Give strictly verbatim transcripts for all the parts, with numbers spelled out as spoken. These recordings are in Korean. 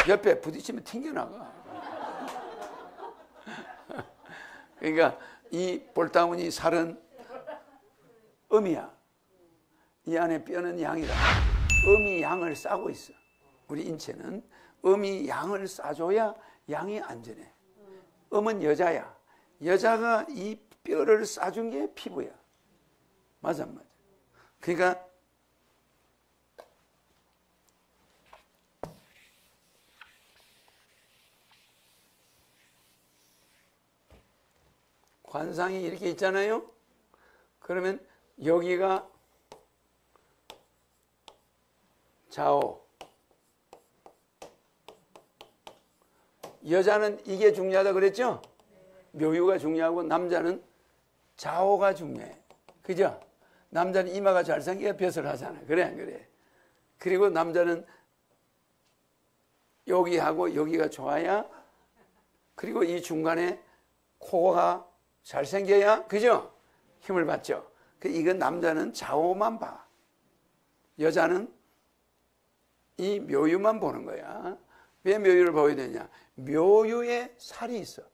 옆에 부딪히면 튕겨나가. 그러니까 이 볼따구니 살은 음이야. 이 안에 뼈는 양이다. 음이 양을 싸고 있어. 우리 인체는 음이 양을 싸줘야 양이 안전해. 음은 여자야. 여자가 이 뼈를 싸준 게 피부야. 맞아, 맞아. 그러니까 관상이 이렇게 있잖아요. 그러면 여기가 좌우. 여자는 이게 중요하다 그랬죠? 묘유가 중요하고 남자는 좌우가 중요해. 그죠? 남자는 이마가 잘생겨야 벼슬 하잖아. 그래 안 그래? 그리고 남자는 여기하고 여기가 좋아야, 그리고 이 중간에 코가 잘생겨야, 그죠? 힘을 받죠. 이건 남자는 좌우만 봐. 여자는 이 묘유만 보는 거야. 왜 묘유를 보여야 되냐? 묘유에 살이 있어.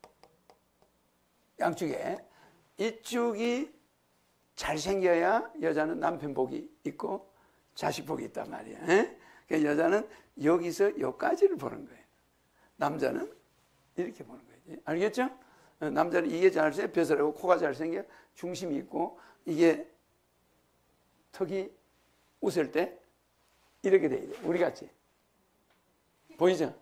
양쪽에. 이쪽이 잘생겨야 여자는 남편 복이 있고 자식 복이 있단 말이야. 그러니까 여자는 여기서 여기까지를 보는 거예요. 남자는 이렇게 보는 거예요. 알겠죠? 남자는 이게 잘생겨, 벼슬하고 코가 잘생겨, 중심이 있고, 이게 턱이 웃을 때 이렇게 돼야 돼. 우리 같이. 보이죠?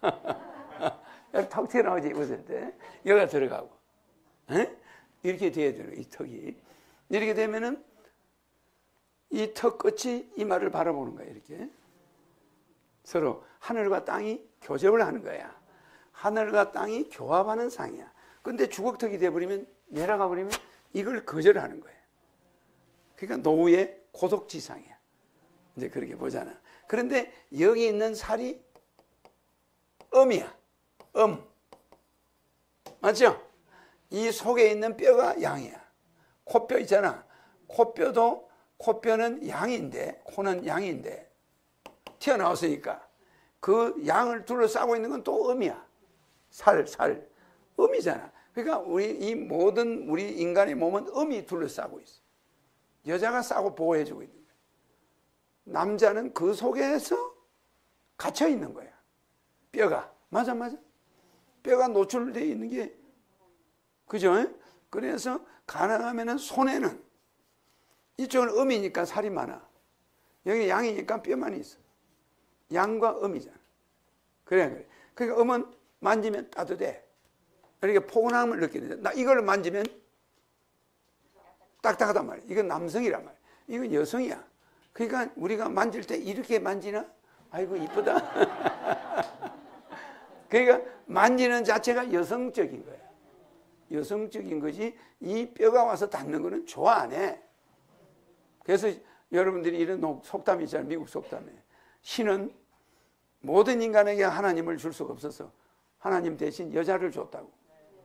턱 튀어나오지, 웃을 때. 여기가 들어가고. 에? 이렇게 돼야 되는 이 턱이. 이렇게 되면은 이 턱 끝이 이마를 바라보는 거야, 이렇게. 서로 하늘과 땅이 교접을 하는 거야. 하늘과 땅이 교합하는 상이야. 근데 주걱턱이 돼버리면, 내려가 버리면 이걸 거절하는 거예요. 그러니까 노후의 고독지상이야. 이제 그렇게 보잖아. 그런데 여기 있는 살이 음이야. 음. 맞죠? 이 속에 있는 뼈가 양이야. 코뼈 있잖아. 코뼈도, 코뼈는 양인데, 코는 양인데, 튀어나왔으니까 그 양을 둘러싸고 있는 건 또 음이야. 살, 살. 음이잖아. 그러니까 우리 이 모든 우리 인간의 몸은 음이 둘러싸고 있어. 여자가 싸고 보호해주고 있는 거야. 남자는 그 속에서 갇혀 있는 거야. 뼈가. 맞아, 맞아. 뼈가 노출되어 있는 게, 그죠? 그래서 가능하면은 손에는, 이쪽은 음이니까 살이 많아. 여기 양이니까 뼈만 있어. 양과 음이잖아. 그래, 그래. 그러니까 음은 만지면 따뜻해. 그러니까 포근함을 느끼는데, 나 이걸 만지면 딱딱하단 말이야. 이건 남성이란 말이야. 이건 여성이야. 그러니까 우리가 만질 때 이렇게 만지나? 아이고, 이쁘다. 그러니까 만지는 자체가 여성적인 거야. 여성적인 거지, 이 뼈가 와서 닿는 거는 좋아 안 해. 그래서 여러분들이 이런 속담이 있잖아요. 미국 속담에. 신은 모든 인간에게 하나님을 줄 수가 없어서 하나님 대신 여자를 줬다고.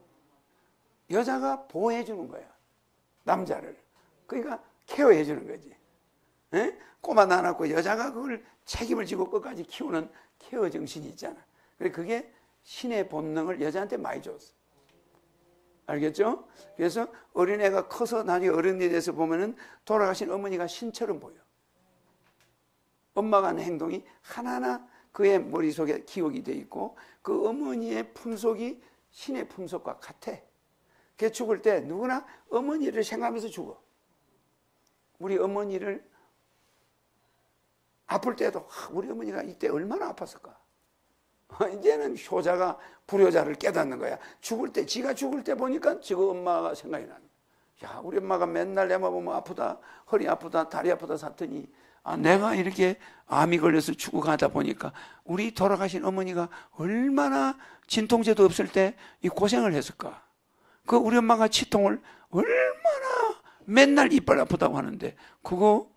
여자가 보호해 주는 거야. 남자를. 그러니까 케어해 주는 거지. 에? 꼬마 낳아놓고 여자가 그걸 책임을 지고 끝까지 키우는 케어 정신이 있잖아. 그게 신의 본능을 여자한테 많이 줬어. 알겠죠? 그래서 어린애가 커서 나중에 어른이 돼서 보면은 돌아가신 어머니가 신처럼 보여. 엄마가 하는 행동이 하나하나 그의 머릿속에 기억이 돼 있고, 그 어머니의 품속이 신의 품속과 같아. 걔 죽을 때 누구나 어머니를 생각하면서 죽어. 우리 어머니를 아플 때도 우리 어머니가 이때 얼마나 아팠을까. 이제는 효자가 불효자를 깨닫는 거야. 죽을 때, 지가 죽을 때 보니까 지금 엄마가 생각이 나는 거야. 야, 우리 엄마가 맨날 내만 보면 아프다, 허리 아프다, 다리 아프다 샀더니, 아, 내가 이렇게 암이 걸려서 죽어가다 보니까 우리 돌아가신 어머니가 얼마나 진통제도 없을 때 이 고생을 했을까. 그 우리 엄마가 치통을 얼마나 맨날 이빨 아프다고 하는데, 그거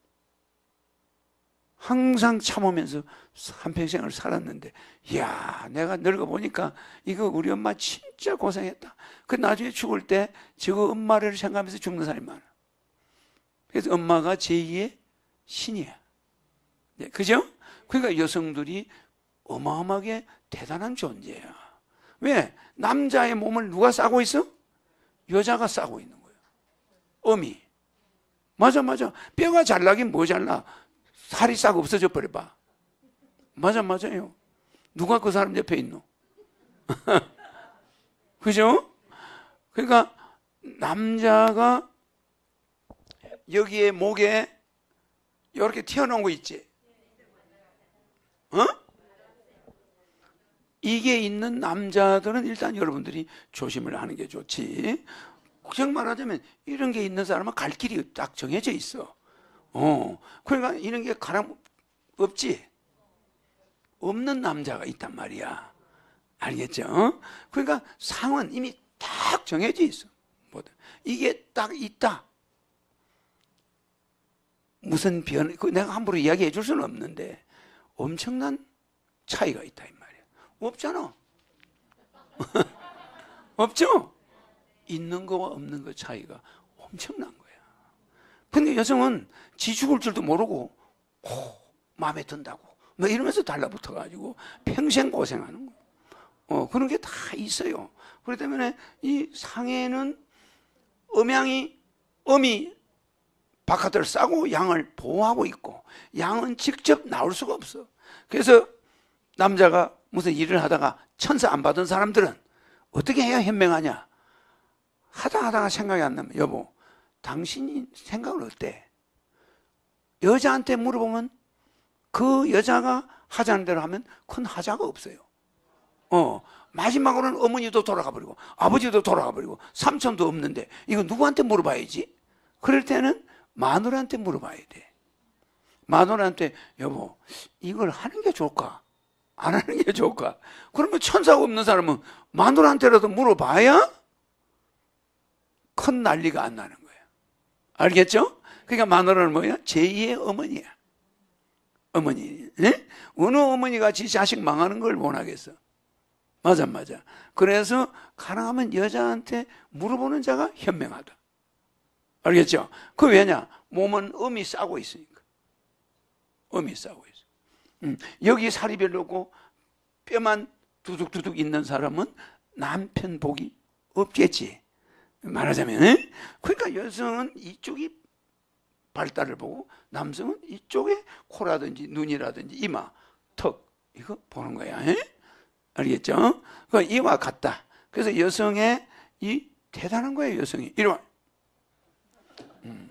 항상 참으면서 한평생을 살았는데, 이야, 내가 늙어보니까 이거 우리 엄마 진짜 고생했다. 그 나중에 죽을 때 저거 엄마를 생각하면서 죽는 사람이 많아. 그래서 엄마가 제이의 신이야. 네, 그죠? 그러니까 여성들이 어마어마하게 대단한 존재야. 왜? 남자의 몸을 누가 싸고 있어? 여자가 싸고 있는 거예요. 어미. 맞아, 맞아. 뼈가 잘나긴 뭐 잘나? 살이 싹 없어져 버려봐. 맞아, 맞아요. 누가 그 사람 옆에 있노? 그죠? 그러니까 남자가 여기에 목에 이렇게 튀어나온 거 있지? 어? 이게 있는 남자들은 일단 여러분들이 조심을 하는 게 좋지. 정말 말하자면 이런 게 있는 사람은 갈 길이 딱 정해져 있어. 어, 그러니까 이런 게 가람 없지. 없는 남자가 있단 말이야. 알겠죠? 그러니까 상은 이미 딱 정해져 있어. 이게 딱 있다. 무슨 변, 내가 함부로 이야기해 줄 수는 없는데 엄청난 차이가 있다 이 말이야. 없잖아. 없죠? 있는 거와 없는 거 차이가 엄청난 거야. 근데 여성은 지 죽을 줄도 모르고 오, 마음에 든다고 뭐 이러면서 달라붙어가지고 평생 고생하는 거야. 어, 그런 게 다 있어요. 그렇기 때문에 이 상에는 음양이, 음이 바깥을 싸고 양을 보호하고 있고 양은 직접 나올 수가 없어. 그래서 남자가 무슨 일을 하다가 천사 안 받은 사람들은 어떻게 해야 현명하냐? 하다 하다가 생각이 안 나면 여보, 당신이 생각을 어때? 여자한테 물어보면 그 여자가 하자는 대로 하면 큰 하자가 없어요. 어, 마지막으로는 어머니도 돌아가 버리고 아버지도 돌아가 버리고 삼촌도 없는데 이거 누구한테 물어봐야지? 그럴 때는 마누라한테 물어봐야 돼. 마누라한테 여보, 이걸 하는 게 좋을까? 안 하는 게 좋을까? 그러면 천사가 없는 사람은 마누라한테라도 물어봐야 큰 난리가 안 나는 거예요. 알겠죠? 그러니까 마누라는 뭐야? 제이의 어머니야. 어머니. 네? 어느 어머니가 지 자식 망하는 걸 원하겠어? 맞아, 맞아. 그래서 가능하면 여자한테 물어보는 자가 현명하다. 알겠죠? 그 왜냐? 몸은 음이 싸고 있으니까. 음이 싸고 있어. 음, 여기 살이 별로 없고 뼈만 두둑두둑 있는 사람은 남편 복이 없겠지. 말하자면. 에? 그러니까 여성은 이쪽이 발달을 보고 남성은 이쪽에 코라든지 눈이라든지 이마, 턱 이거 보는 거야. 에? 알겠죠? 그 이와 같다. 그래서 여성의 이 대단한 거예요. 여성이. 이리 와. 음.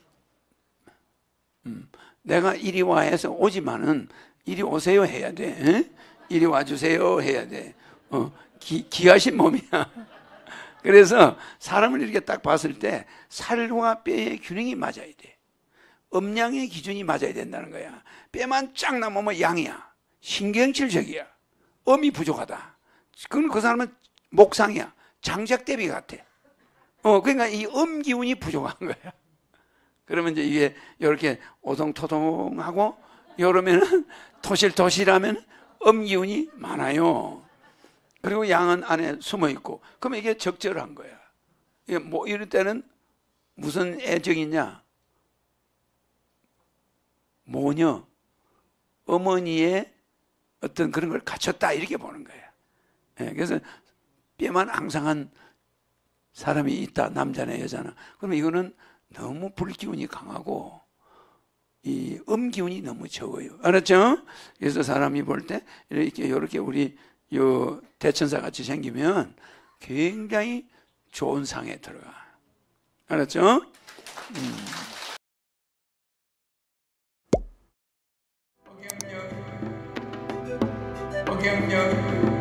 음. 내가 이리 와 해서 오지만은 이리 오세요 해야 돼. 에? 이리 와주세요 해야 돼. 어, 기, 기하신 몸이야. 그래서 사람을 이렇게 딱 봤을 때 살과 뼈의 균형이 맞아야 돼. 음양의 기준이 맞아야 된다는 거야. 뼈만 쫙 남으면 양이야. 신경질적이야. 음이 부족하다. 그럼 그 사람은 목상이야. 장작대비 같아. 어, 그러니까 이 음 기운이 부족한 거야. 그러면 이제 이게 이렇게 오동토동하고 이러면은 토실토실하면 음 기운이 많아요. 그리고 양은 안에 숨어 있고. 그러면 이게 적절한 거야. 이게 뭐 이럴 때는 무슨 애정이냐? 모녀, 어머니의 어떤 그런 걸 갖췄다 이렇게 보는 거야. 예, 그래서 뼈만 앙상한 사람이 있다. 남자나 여자나. 그러면 이거는 너무 불기운이 강하고 이 음기운이 너무 적어요. 알았죠? 그래서 사람이 볼 때 이렇게 이렇게 우리 요 대천사 같이 생기면 굉장히 좋은 상에 들어가. 알았죠? 음. 어경력, 어경력.